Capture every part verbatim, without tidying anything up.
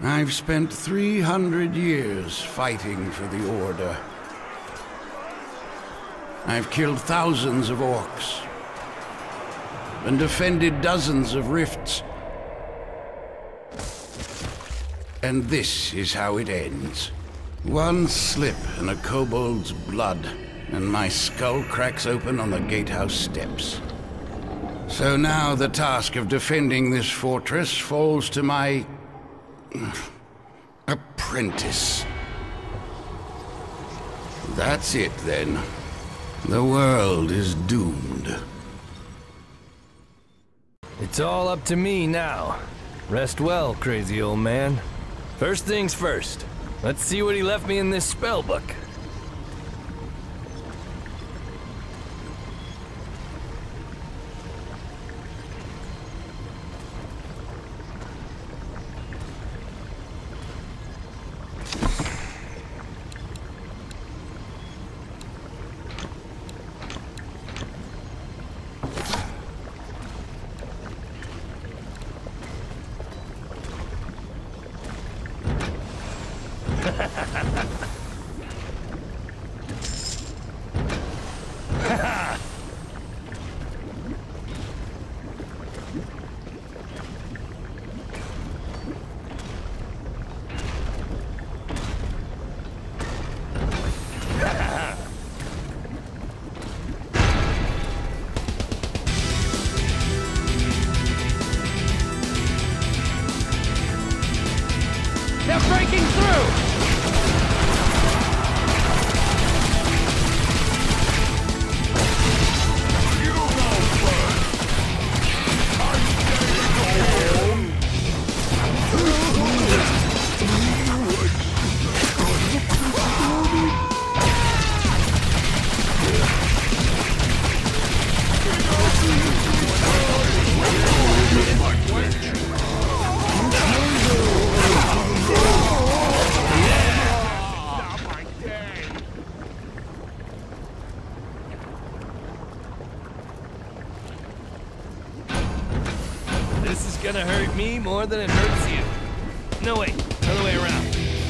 I've spent three hundred years fighting for the Order. I've killed thousands of Orcs and defended dozens of rifts. And this is how it ends. One slip in a kobold's blood, and my skull cracks open on the gatehouse steps. So now the task of defending this fortress falls to my apprentice. That's it then. The world is doomed. It's all up to me now. Rest well, crazy old man. First things first. Let's see what he left me in this spell book. They're breaking through! This is gonna hurt me more than it hurts you. No, wait, other way around.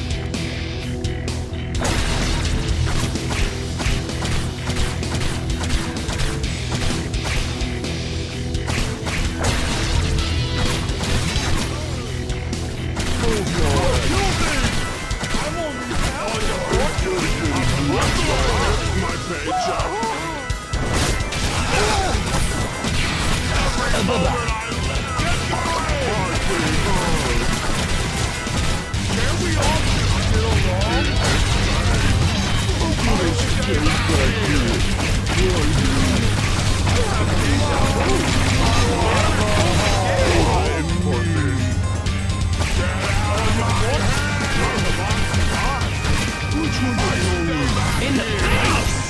In the face!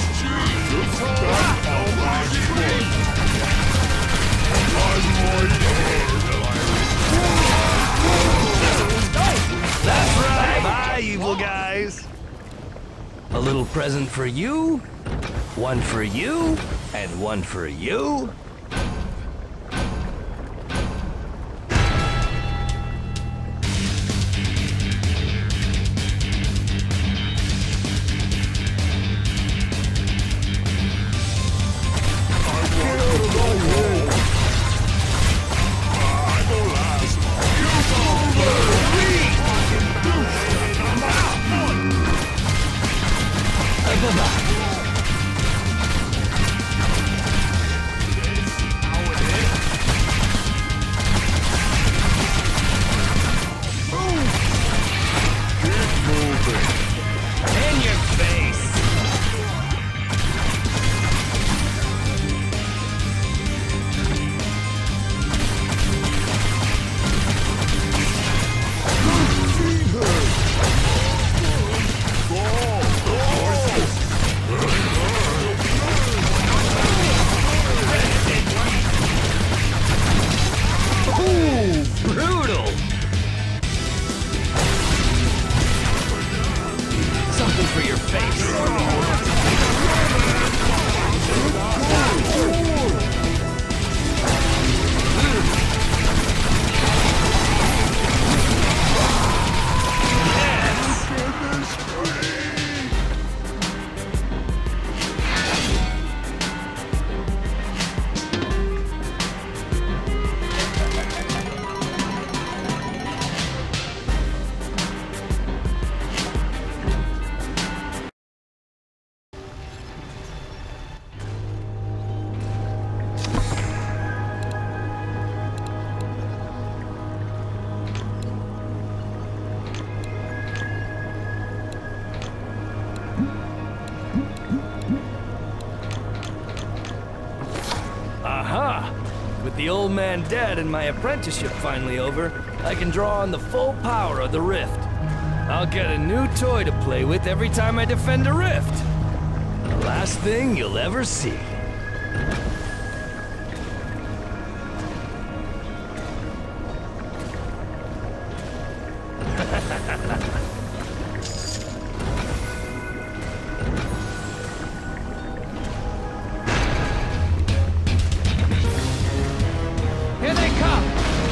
That's right! Bye, evil guys! A little present for you, one for you, and one for you. In your face! Ooh, brutal! Something for your face. the old man dead and my apprenticeship finally over, I can draw on the full power of the rift. I'll get a new toy to play with every time I defend a rift. The last thing you'll ever see. Here they come!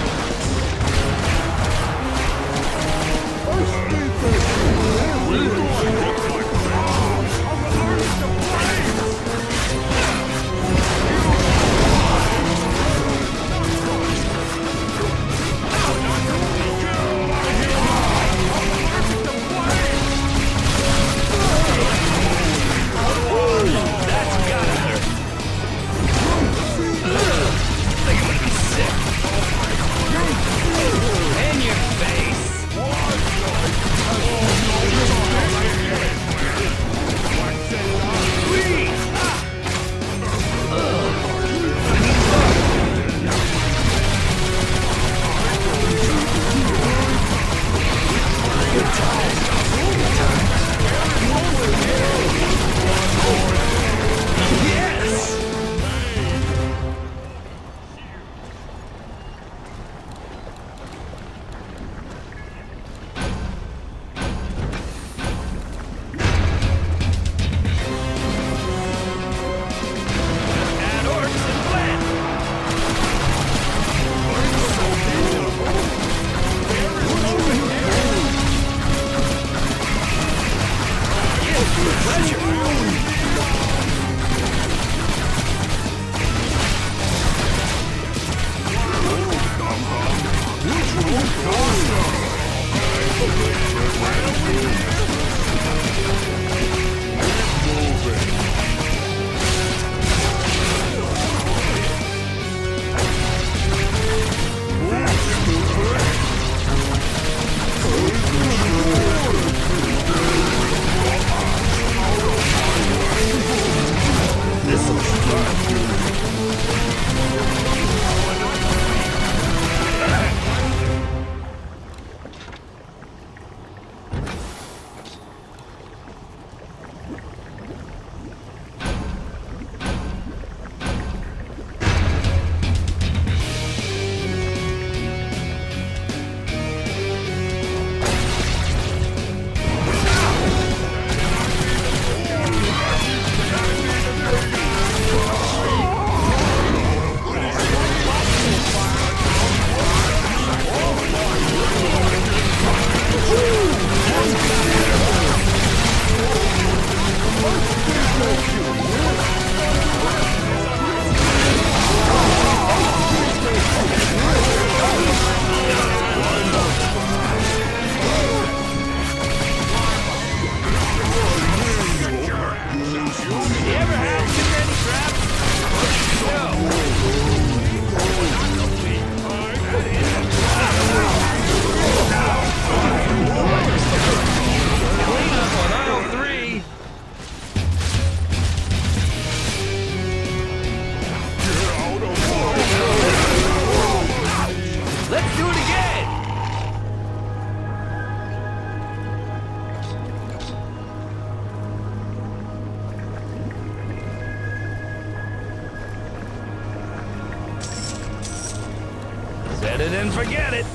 Set it and forget it.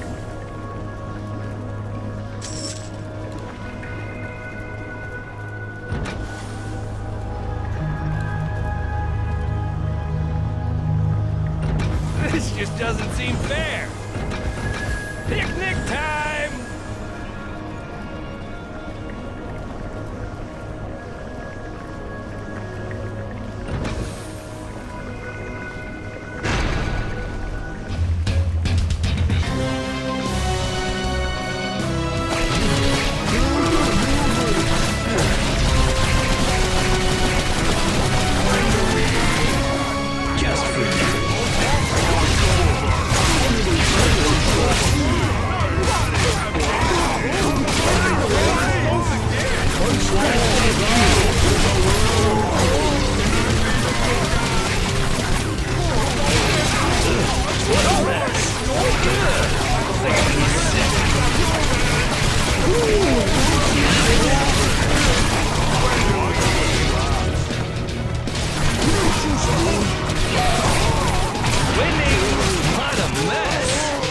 This just doesn't seem fair. Picnic time! Just for you. making me sick. Winnie! What a mess!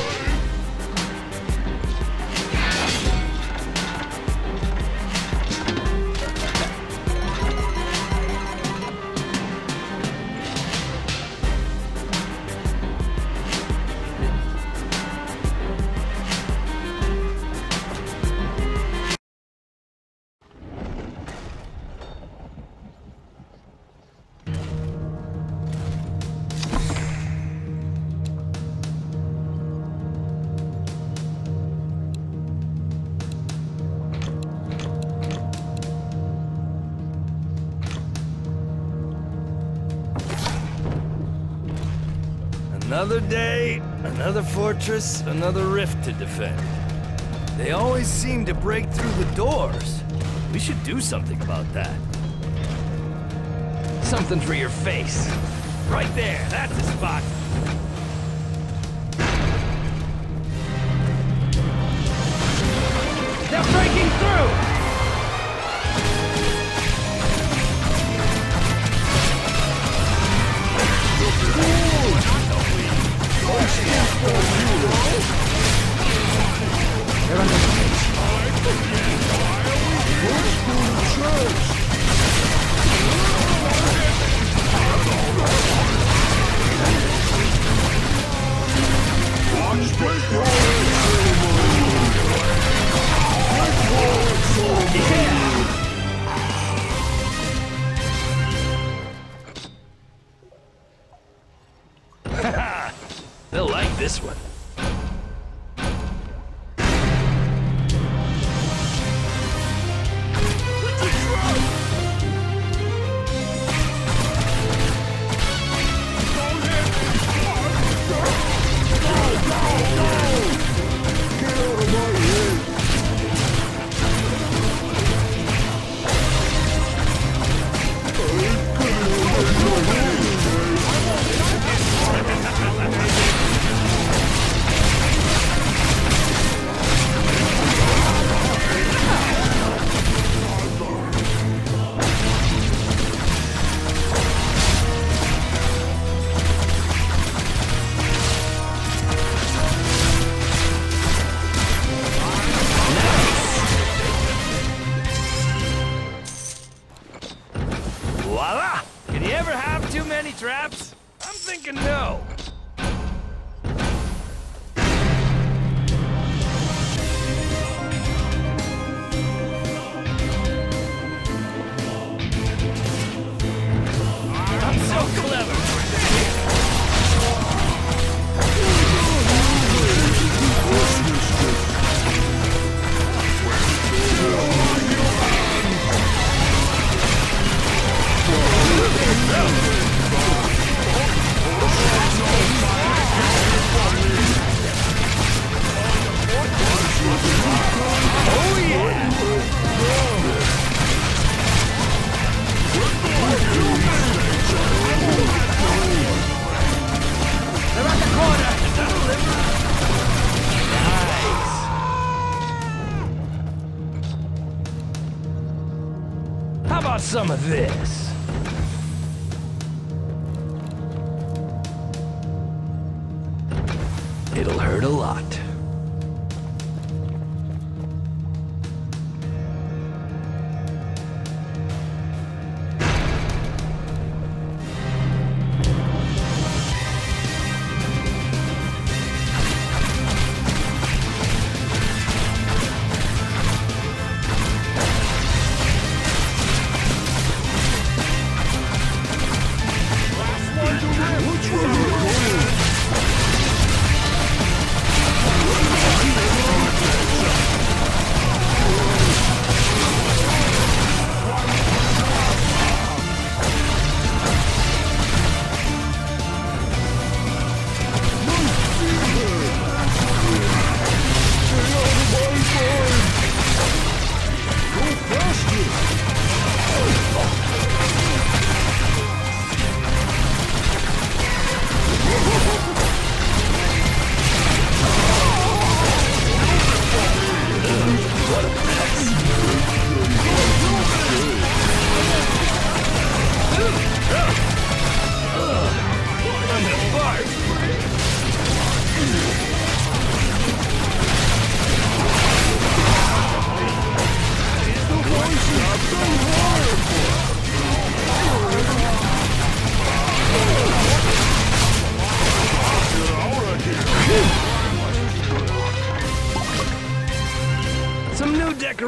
Another day, another fortress, another rift to defend. They always seem to break through the doors. We should do something about that. Something for your face. Right there, that's the spot. They're breaking through! They'll like this one. Voila! Can you ever have too many traps? I'm thinking no. I'm so clever. How about some of this? It'll hurt a lot. Which way are you going?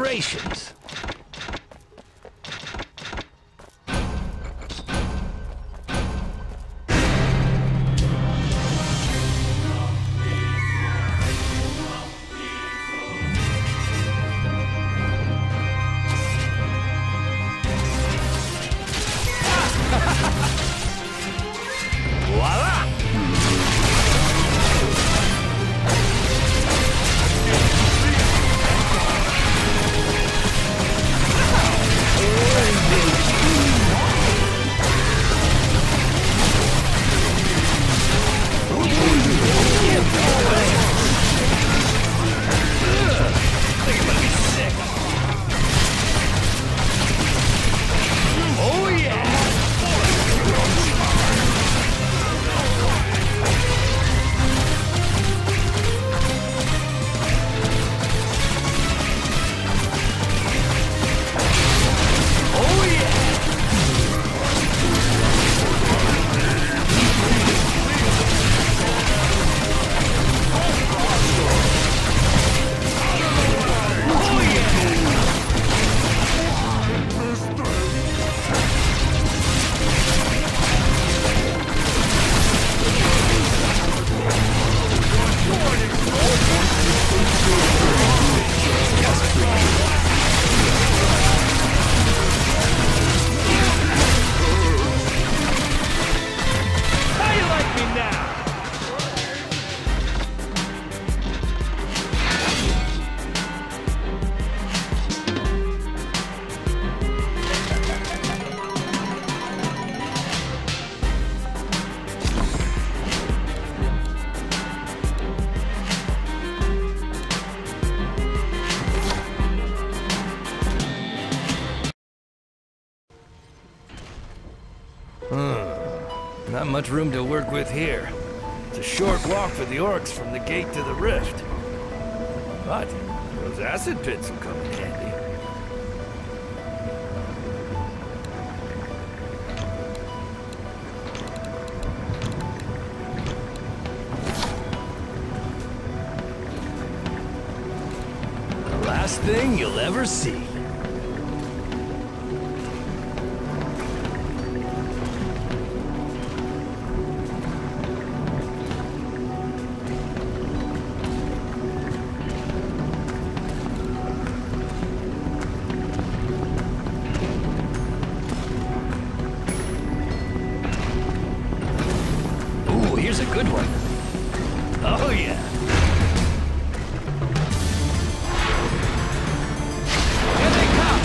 decorations. Voila! Not much room to work with here. It's a short walk for the Orcs from the gate to the rift. But those acid pits will come in handy. The last thing you'll ever see. Here's a good one. Oh, yeah. Here they come!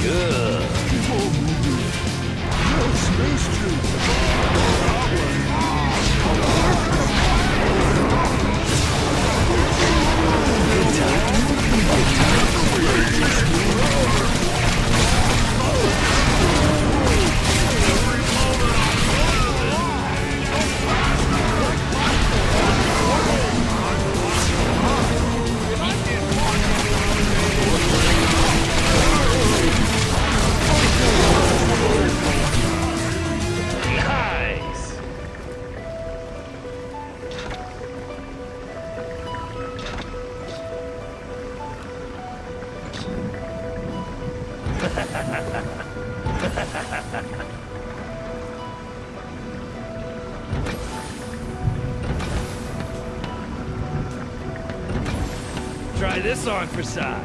Good. Nice. Try this on for size.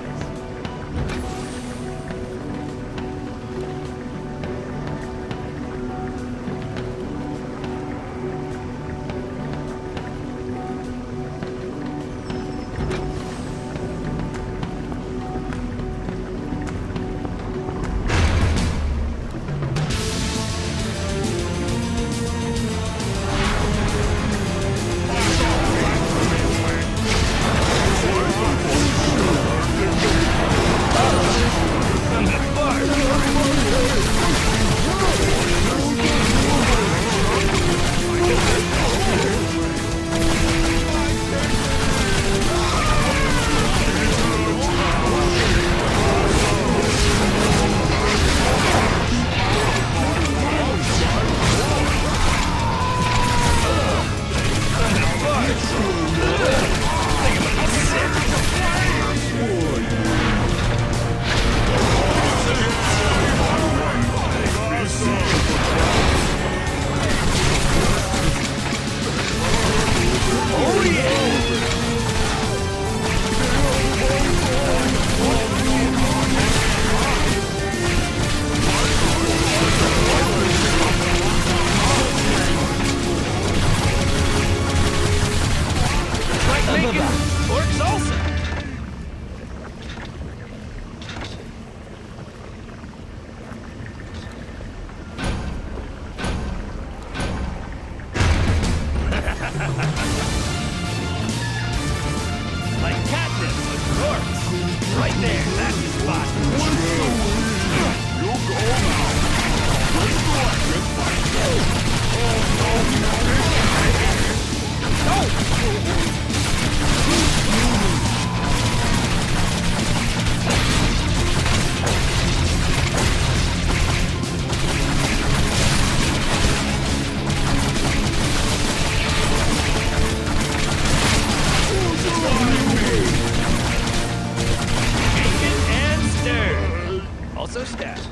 Orcs also. Like catnip with orcs. Right there, that's the spot. You'll go now. Also stabbed.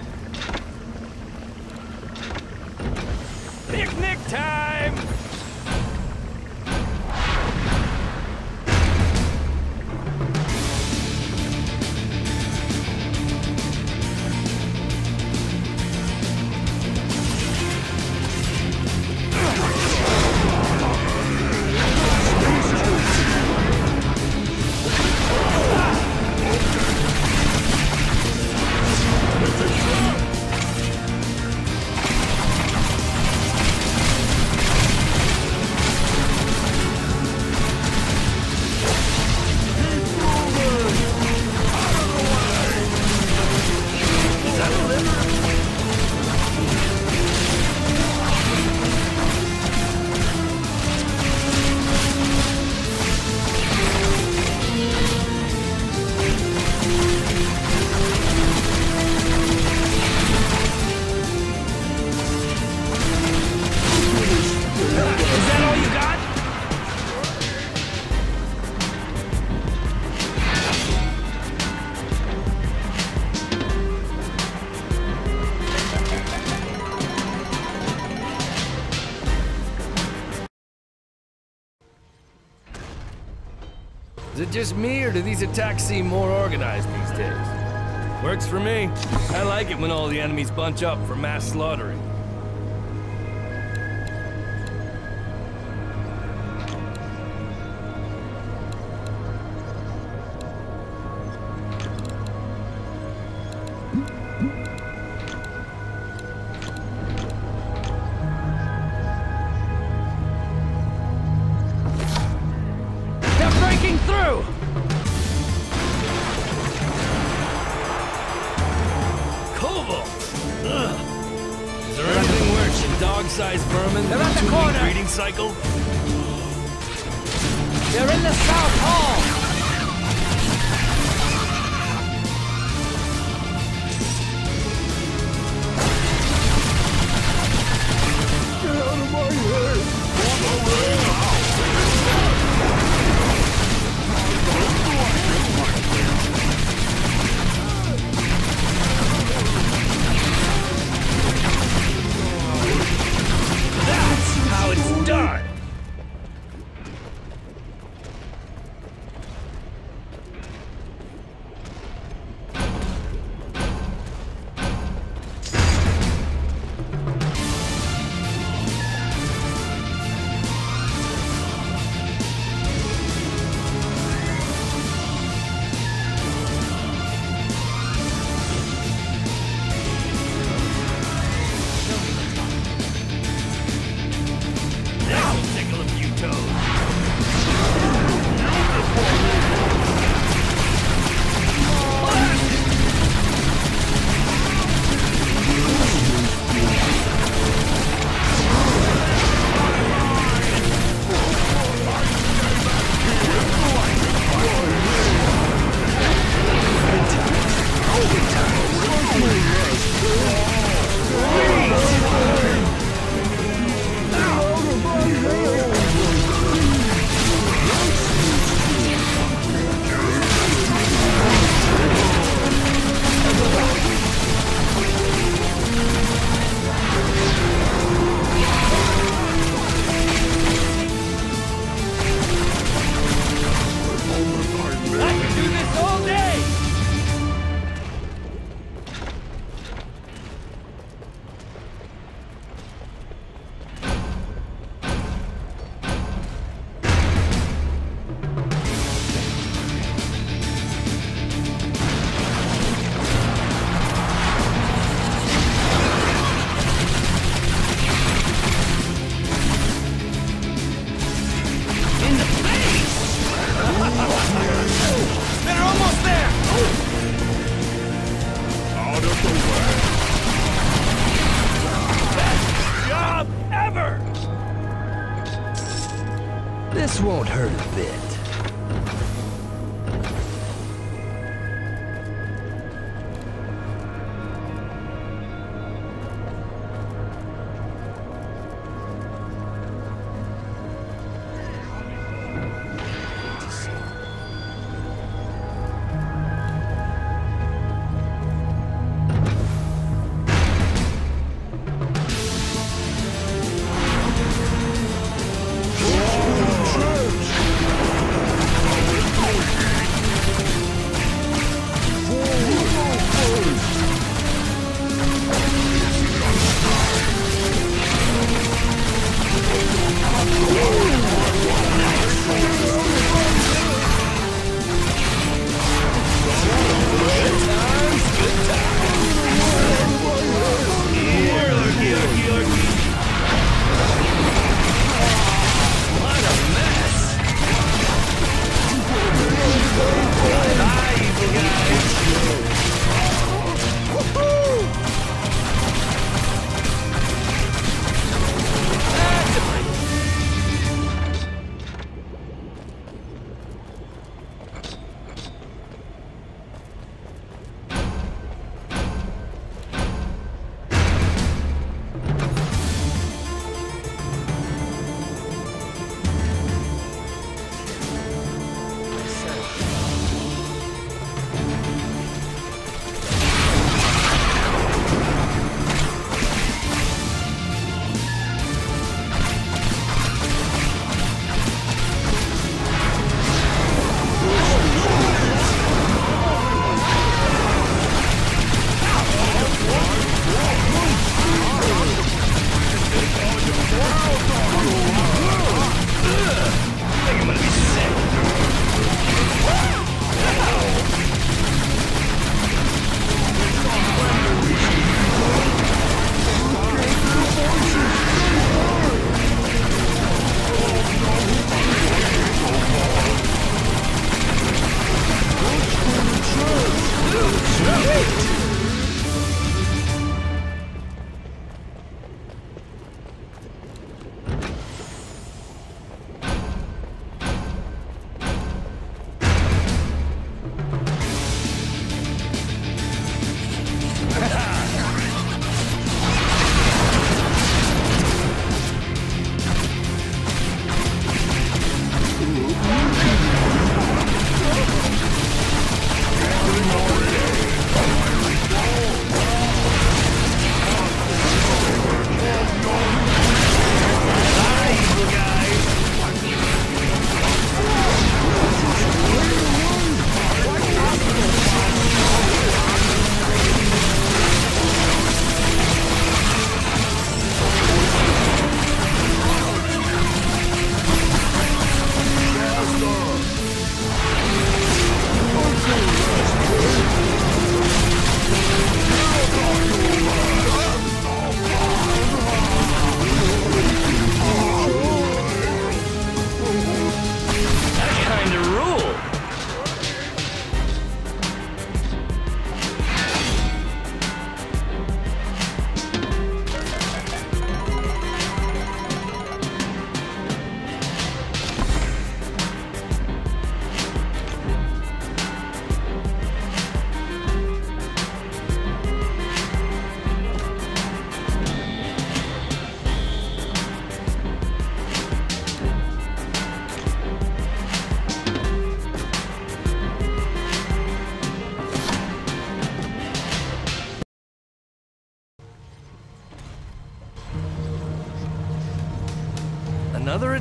Picnic time! Is it just me, or do these attacks seem more organized these days? Works for me. I like it when all the enemies bunch up for mass slaughtering. Mm-hmm. through! Kobolds! Ugh. Is there anything worse than dog-sized vermin They're than at the a two-week corner. breeding cycle? They're in the South Hall! That's how it's done! This'll tickle a few toes. I can do this all day! In the face! They're almost there! Out of the way. Best job ever! This won't hurt a bit.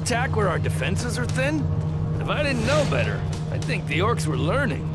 attack where our defenses are thin? If I didn't know better, I'd think the Orcs were learning.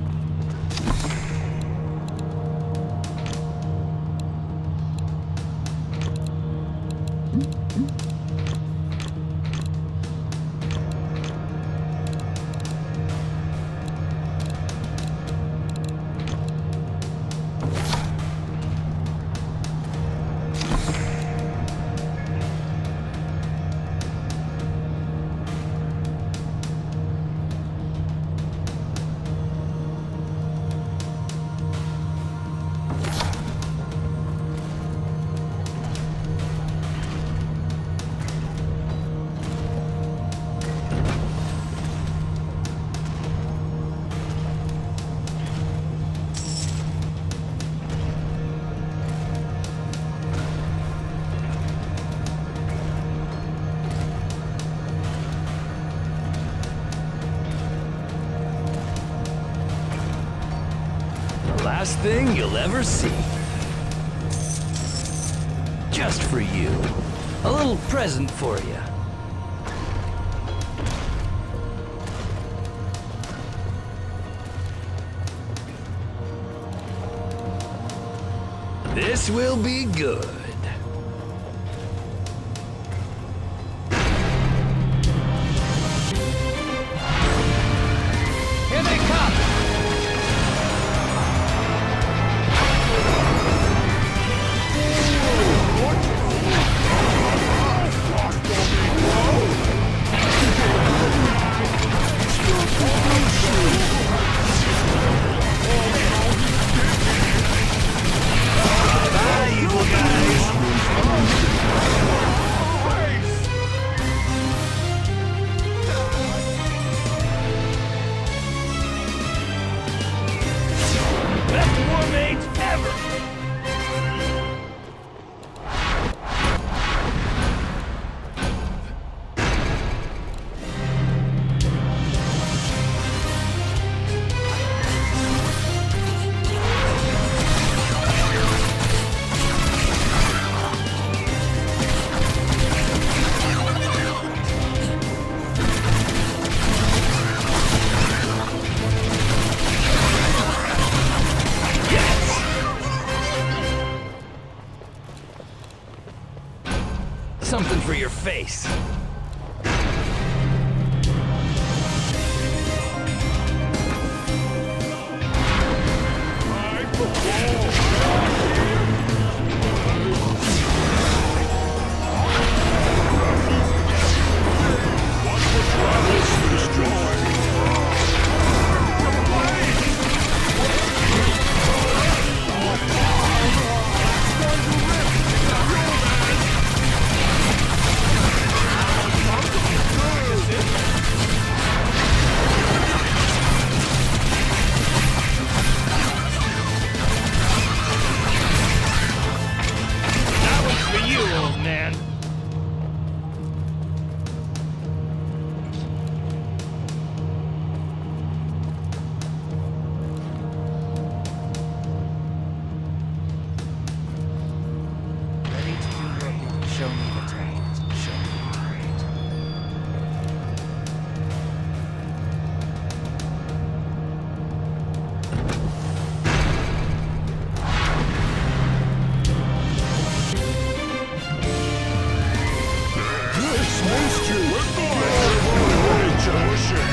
Last thing you'll ever see. Just for you. A little present for you. This will be good. Here they come! Something for your face. Show me the target. Show me the target. This missed you! We're Joshing!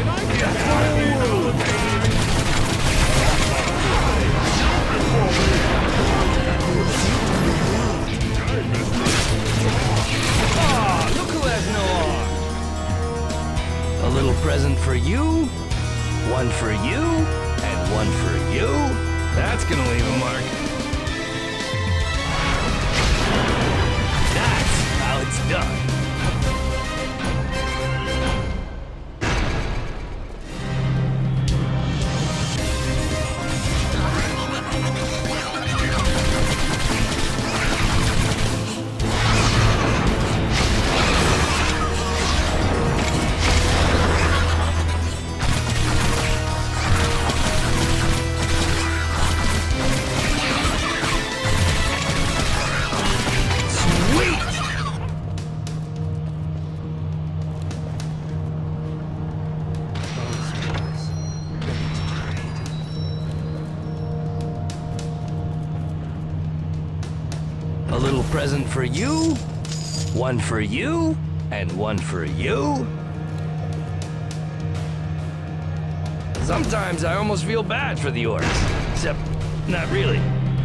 Can I get present for you, one for you, and one for you. That's gonna leave a mark. That's how it's done. A little present for you, one for you, and one for you. Sometimes I almost feel bad for the orcs, except not really.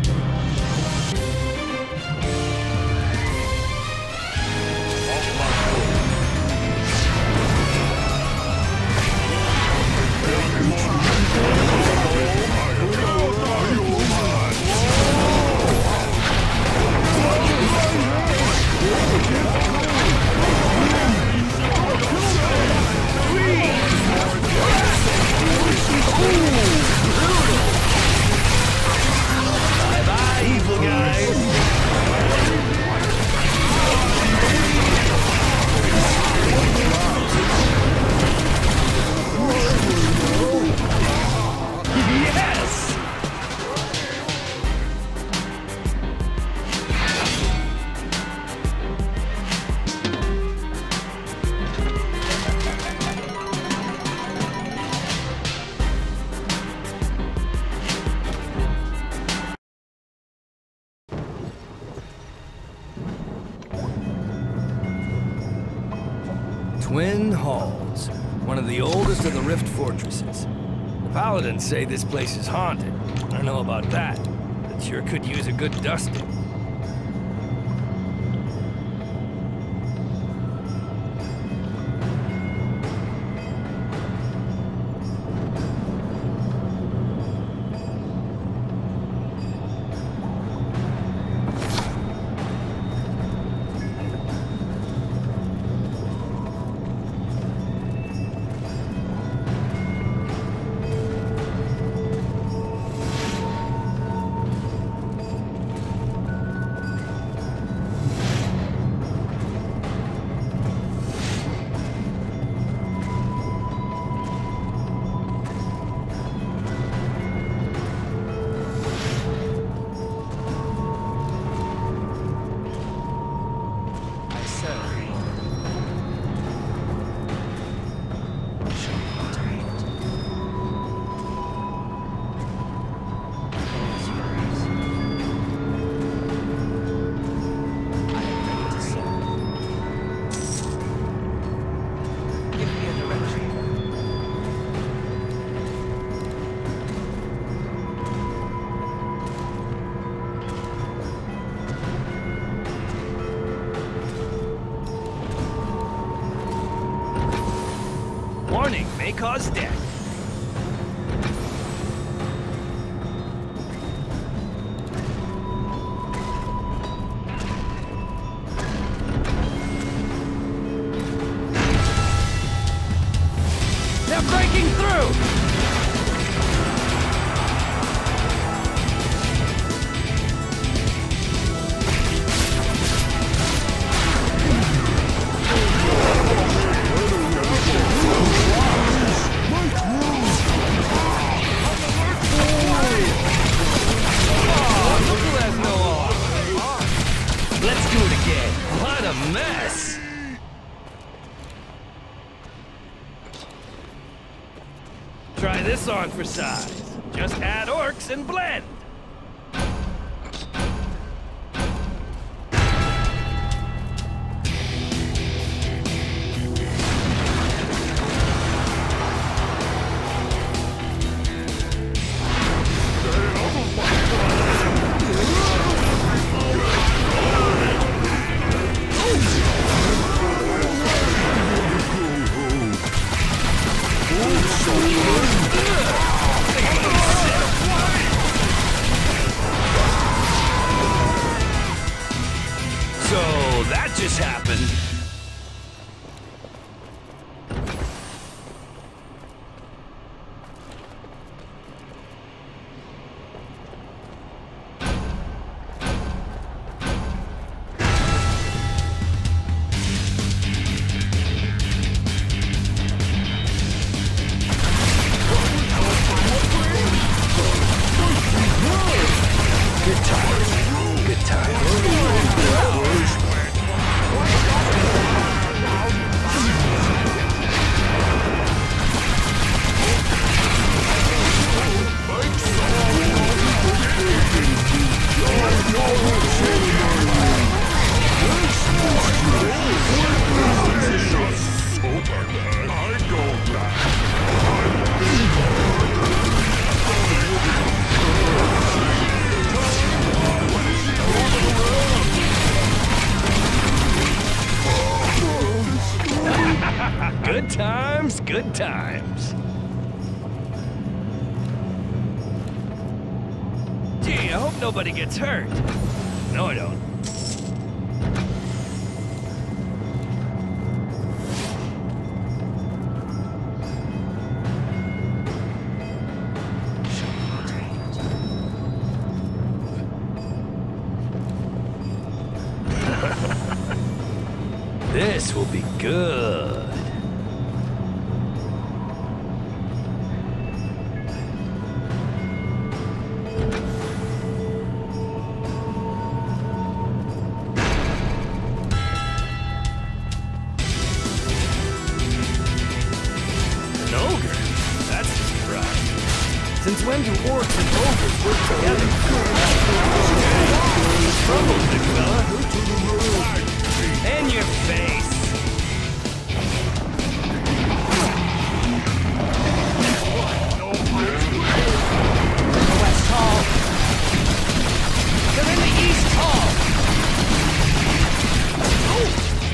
Twin Halls, one of the oldest of the Rift fortresses. The Paladins say this place is haunted. I don't know about that, but sure could use a good dusting. Warning, may cause death. They're breaking through! Let's do it again. What a mess! Try this on for size. Just add orcs and blend. So that just happened. Good times. Good times. Good times, good times. Gee, I hope nobody gets hurt. No, I don't. This will be good. An ogre? That's a surprise. Since when do orcs and ogres work together? Trouble, big fella. In your face! West Hall. They're in the East Hall. Oh!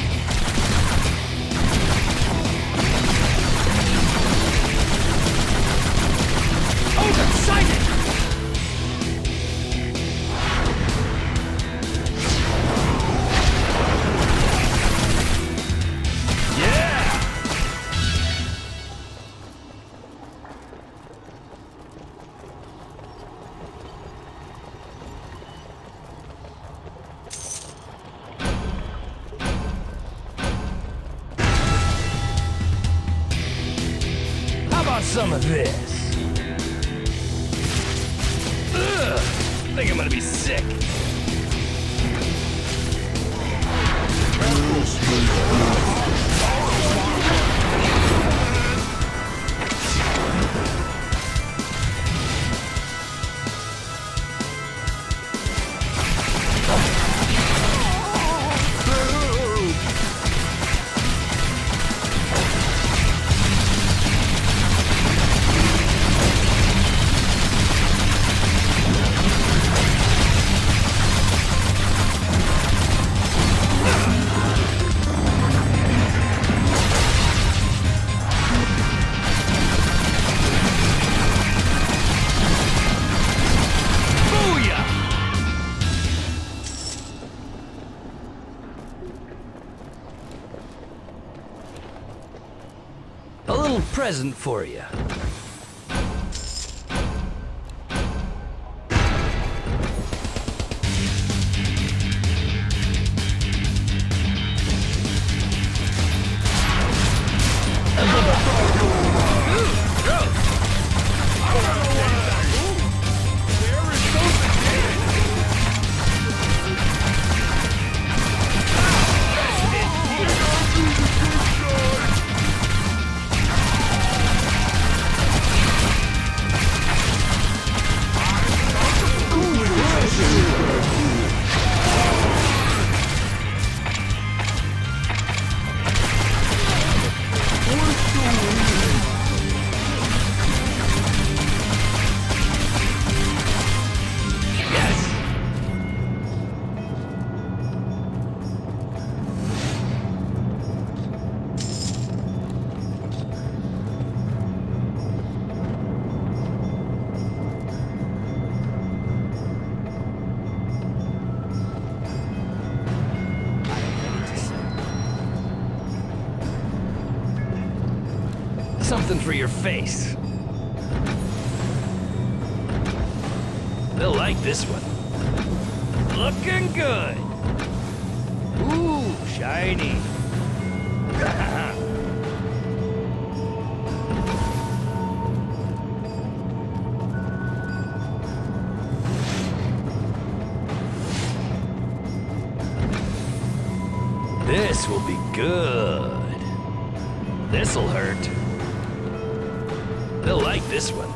Ogre sighted! Some of this. Ugh, I think I'm gonna be sick. A little present for you. something for your face. They'll like this one. Looking good. Ooh, shiny. This will be good. This'll hurt. They'll like this one.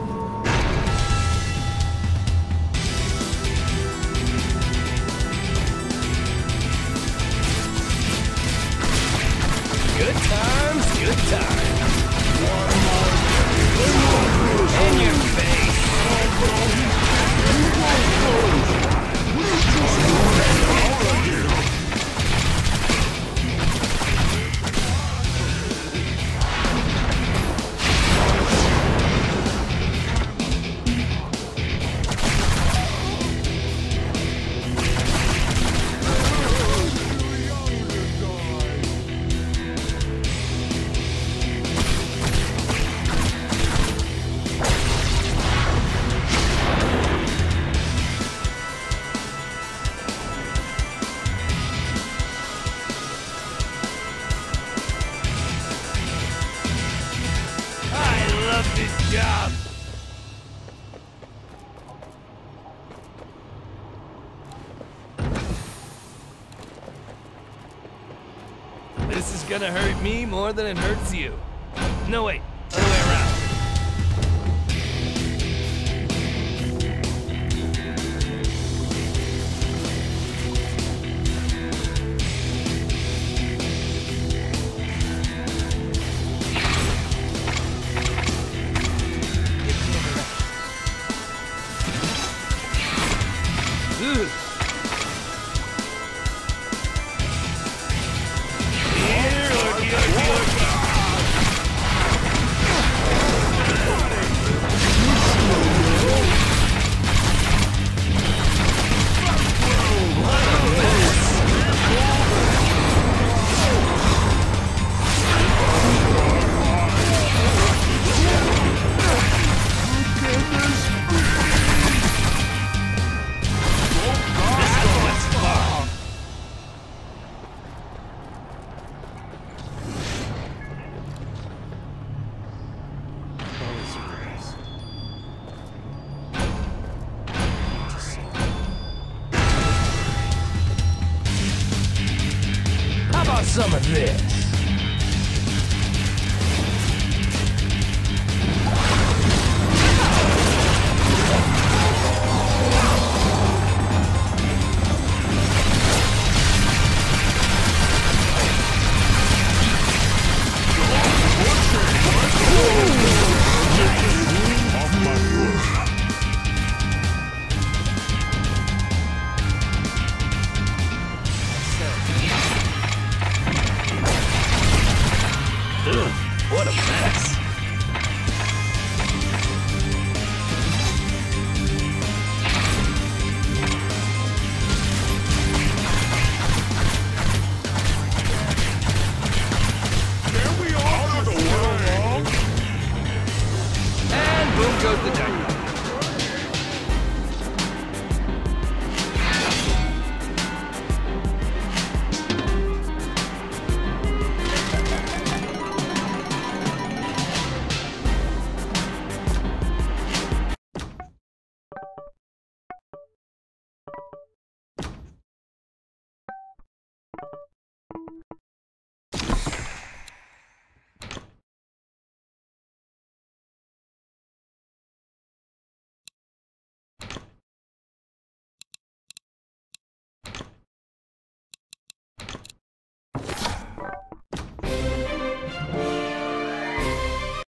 Good times, good times. In your face. This job. This is gonna hurt me more than it hurts you. No, wait, other way around. Ugh. Here, orky, orky, orky. How about some of this?